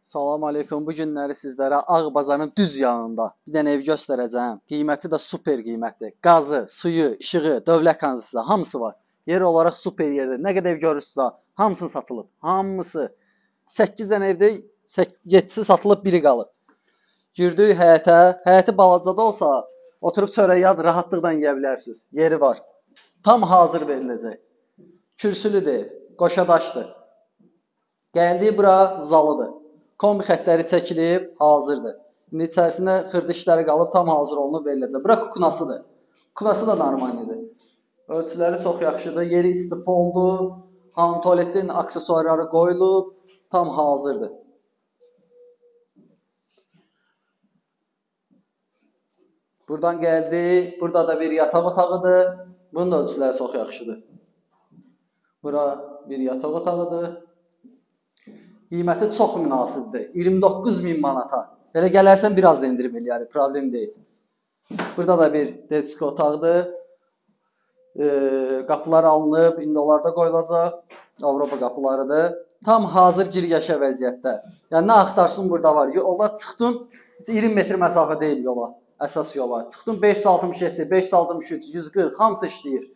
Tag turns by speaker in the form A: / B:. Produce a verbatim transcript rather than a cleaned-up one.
A: Salam aleykum. Bu günləri sizlərə Ağbazarın düz yanında bir dənə ev göstərəcəm. Qiyməti də super qiymətli. Qazı, suyu, işığı, dövlət kanalizasiyası hamısı var. Yer olaraq super yerdir. Nə qədər ev görürsünüzsə, hamısını satılıb. Hamısı. səkkiz dənə evdə yeddisi satılıb, biri qalıb. Girdik həyətə. Həyəti balaca da olsa, oturub çörək yad rahatlıqla yeyə bilərsiniz. Yeri var. Tam hazır veriləcək. Kürsülüdür, qoşadaşdır. Gəldiyi bura zalıdır. Kombi xətləri çəkilib, hazırdır. İndi içərisində xırda işləri qalıb, tam hazır olunub veriləcək. Bura kuknasıdır. Kuknası da normaldir. Ölçüləri çox yaxşıdır. Yeri istif oldu. Hamam tualetin aksesuarları qoyulub, tam hazırdır. Buradan gəldi. Burada da bir yataq otağıdır. Bunun da ölçüləri çox yaxşıdır. Bura bir yataq otağıdır. Qiyməti çox münasibdir. iyirmi doqquz min manata. Belə gələrsən biraz da indirim eləyər, problem deyil. Burada da bir disko otaqdır. E, qapılar alınıb, indi onlar da qoyulacaq. Avropa qapılarıdır. Tam hazır girgəşə vəziyyətdə. Yəni nə axtarsın burada var. Yola çıxdın, iyirmi metr məsafə deyil yola, əsas yola. Çıxdın beş yüz altmış yeddi, beş yüz altmış üç, yüz qırx hamısı işləyir.